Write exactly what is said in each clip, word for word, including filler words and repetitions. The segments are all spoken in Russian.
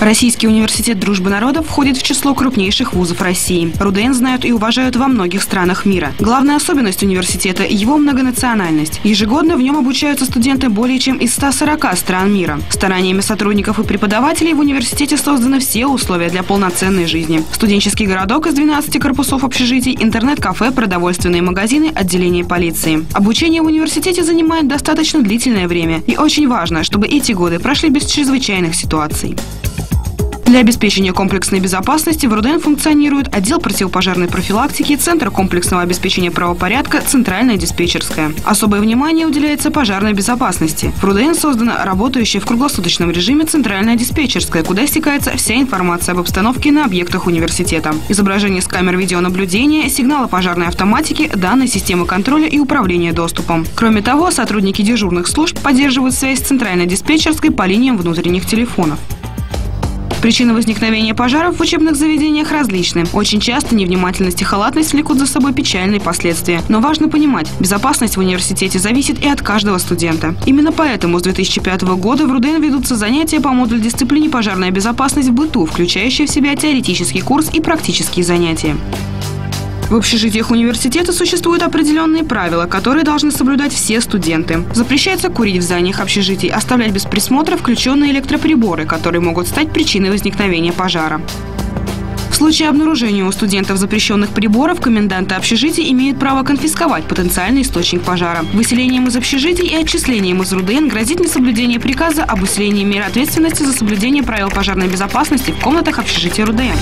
Российский университет дружбы народов входит в число крупнейших вузов России. РУДН знают и уважают во многих странах мира. Главная особенность университета – его многонациональность. Ежегодно в нем обучаются студенты более чем из ста сорока стран мира. Стараниями сотрудников и преподавателей в университете созданы все условия для полноценной жизни. Студенческий городок из двенадцати корпусов общежитий, интернет-кафе, продовольственные магазины, отделение полиции. Обучение в университете занимает достаточно длительное время. И очень важно, чтобы эти годы прошли без чрезвычайных ситуаций. Для обеспечения комплексной безопасности в РУДН функционирует отдел противопожарной профилактики, Центр комплексного обеспечения правопорядка, Центральная диспетчерская. Особое внимание уделяется пожарной безопасности. В РУДН создана работающая в круглосуточном режиме Центральная диспетчерская, куда стекается вся информация об обстановке на объектах университета. Изображение с камер видеонаблюдения, сигналы пожарной автоматики, данные системы контроля и управления доступом. Кроме того, сотрудники дежурных служб поддерживают связь с Центральной диспетчерской по линиям внутренних телефонов. Причины возникновения пожаров в учебных заведениях различны. Очень часто невнимательность и халатность влекут за собой печальные последствия. Но важно понимать, безопасность в университете зависит и от каждого студента. Именно поэтому с две тысячи пятого года в РУДН ведутся занятия по модулю дисциплине «Пожарная безопасность в быту», включающие в себя теоретический курс и практические занятия. В общежитиях университета существуют определенные правила, которые должны соблюдать все студенты. Запрещается курить в зданиях общежитий, оставлять без присмотра включенные электроприборы, которые могут стать причиной возникновения пожара. В случае обнаружения у студентов запрещенных приборов коменданты общежитий имеют право конфисковать потенциальный источник пожара. Выселением из общежитий и отчислением из РУДН грозит несоблюдение приказа об усилении мер ответственности за соблюдение правил пожарной безопасности в комнатах общежития РУДН.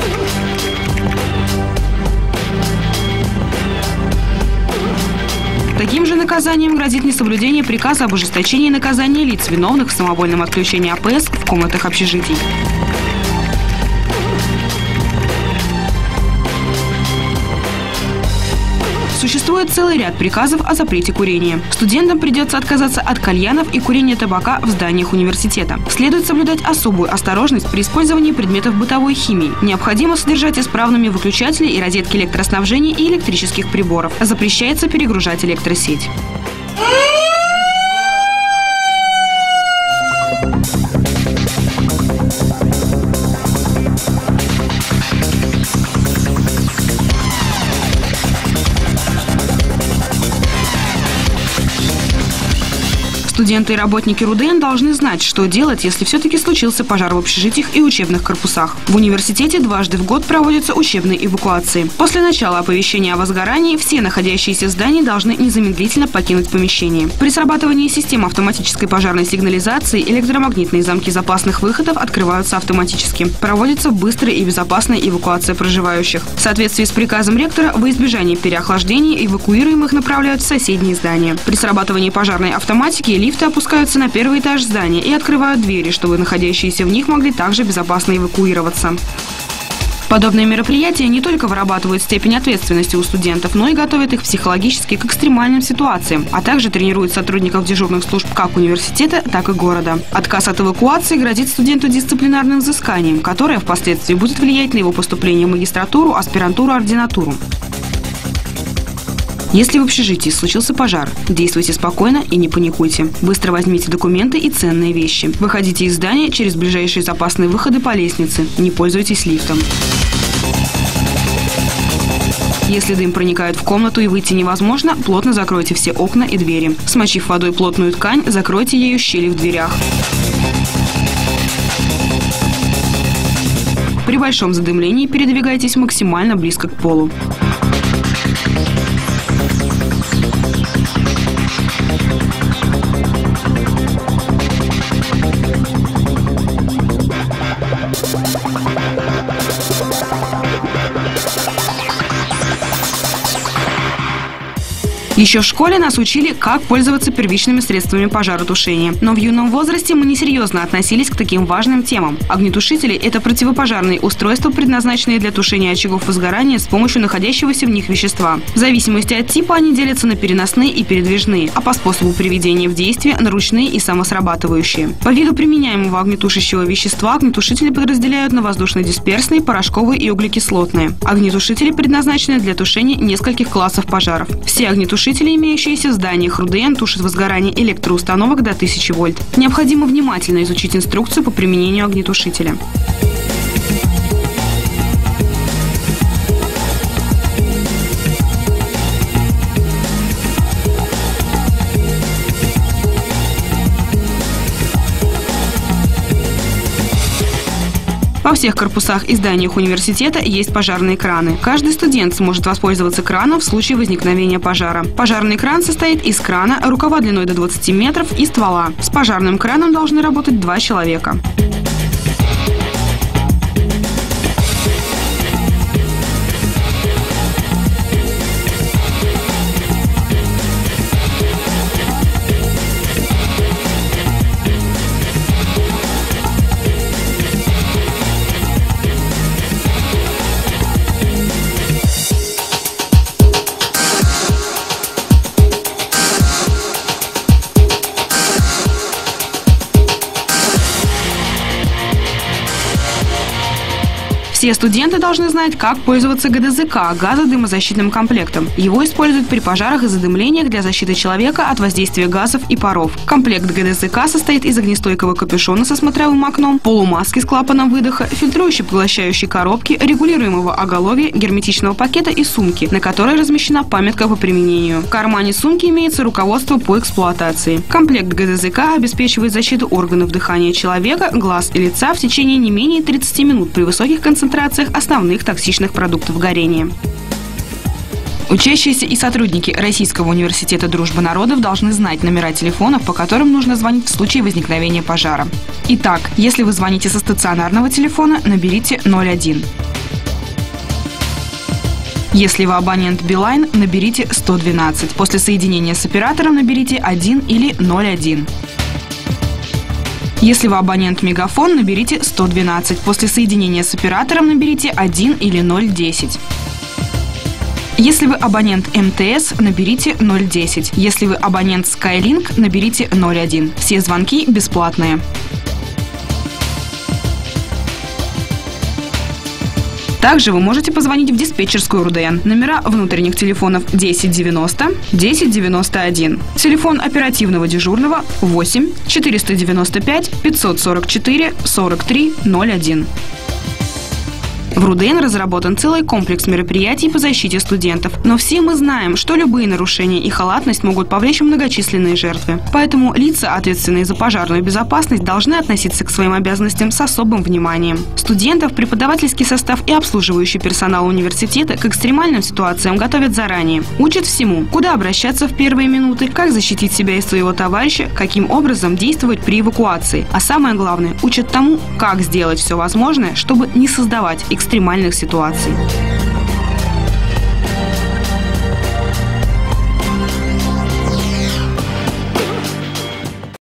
Таким же наказанием грозит несоблюдение приказа об ужесточении наказания лиц, виновных в самовольном отключении АПС в комнатах общежитий. Существует целый ряд приказов о запрете курения. Студентам придется отказаться от кальянов и курения табака в зданиях университета. Следует соблюдать особую осторожность при использовании предметов бытовой химии. Необходимо содержать исправными выключатели и розетки электроснабжения и электрических приборов. Запрещается перегружать электросеть. Студенты и работники РУДН должны знать, что делать, если все-таки случился пожар в общежитиях и учебных корпусах. В университете дважды в год проводятся учебные эвакуации. После начала оповещения о возгорании все находящиеся в здании должны незамедлительно покинуть помещение. При срабатывании системы автоматической пожарной сигнализации электромагнитные замки запасных выходов открываются автоматически. Проводится быстрая и безопасная эвакуация проживающих. В соответствии с приказом ректора, во избежание переохлаждения эвакуируемых направляют в соседние здания. При срабатывании пожарной автоматики лифты опускаются на первый этаж здания и открывают двери, чтобы находящиеся в них могли также безопасно эвакуироваться. Подобные мероприятия не только вырабатывают степень ответственности у студентов, но и готовят их психологически к экстремальным ситуациям, а также тренируют сотрудников дежурных служб как университета, так и города. Отказ от эвакуации грозит студенту дисциплинарным взысканием, которое впоследствии будет влиять на его поступление в магистратуру, аспирантуру, ординатуру. Если в общежитии случился пожар, действуйте спокойно и не паникуйте. Быстро возьмите документы и ценные вещи. Выходите из здания через ближайшие запасные выходы по лестнице. Не пользуйтесь лифтом. Если дым проникает в комнату и выйти невозможно, плотно закройте все окна и двери. Смочив водой плотную ткань, закройте ею щели в дверях. При большом задымлении передвигайтесь максимально близко к полу. Еще в школе нас учили, как пользоваться первичными средствами пожаротушения. Но в юном возрасте мы несерьезно относились к таким важным темам. Огнетушители – это противопожарные устройства, предназначенные для тушения очагов возгорания с помощью находящегося в них вещества. В зависимости от типа они делятся на переносные и передвижные, а по способу приведения в действие – на ручные и самосрабатывающие. По виду применяемого огнетушащего вещества огнетушители подразделяют на воздушно-дисперсные, порошковые и углекислотные. Огнетушители предназначены для тушения нескольких классов пожаров. Все огнетушители огнетушители, имеющиеся в зданиях РУДН, тушат возгорание электроустановок до тысячи вольт. Необходимо внимательно изучить инструкцию по применению огнетушителя. Во всех корпусах и зданиях университета есть пожарные краны. Каждый студент сможет воспользоваться краном в случае возникновения пожара. Пожарный кран состоит из крана, рукава длиной до двадцати метров и ствола. С пожарным краном должны работать два человека. Все студенты должны знать, как пользоваться ГДЗК – газодымозащитным комплектом. Его используют при пожарах и задымлениях для защиты человека от воздействия газов и паров. Комплект ГДЗК состоит из огнестойкого капюшона со смотровым окном, полумаски с клапаном выдоха, фильтрующей поглощающей коробки, регулируемого оголовья, герметичного пакета и сумки, на которой размещена памятка по применению. В кармане сумки имеется руководство по эксплуатации. Комплект ГДЗК обеспечивает защиту органов дыхания человека, глаз и лица в течение не менее тридцати минут при высоких концентрациях основных токсичных продуктов горения. Учащиеся и сотрудники Российского университета дружбы народов должны знать номера телефонов, по которым нужно звонить в случае возникновения пожара. Итак, если вы звоните со стационарного телефона, наберите ноль один. Если вы абонент Билайн, наберите сто двенадцать. После соединения с оператором наберите один или ноль один. Если вы абонент Мегафон, наберите сто двенадцать. После соединения с оператором наберите один или ноль десять. Если вы абонент МТС, наберите ноль десять. Если вы абонент Skylink, наберите ноль один. Все звонки бесплатные. Также вы можете позвонить в диспетчерскую РУДН. Номера внутренних телефонов десять девяносто десять девяносто один. Телефон оперативного дежурного восемь четыреста девяносто пять пятьсот сорок четыре сорок три ноль один. В РУДН разработан целый комплекс мероприятий по защите студентов. Но все мы знаем, что любые нарушения и халатность могут повлечь многочисленные жертвы. Поэтому лица, ответственные за пожарную безопасность, должны относиться к своим обязанностям с особым вниманием. Студентов, преподавательский состав и обслуживающий персонал университета к экстремальным ситуациям готовят заранее. Учат всему, куда обращаться в первые минуты, как защитить себя и своего товарища, каким образом действовать при эвакуации. А самое главное, учат тому, как сделать все возможное, чтобы не создавать экстремальных ситуаций.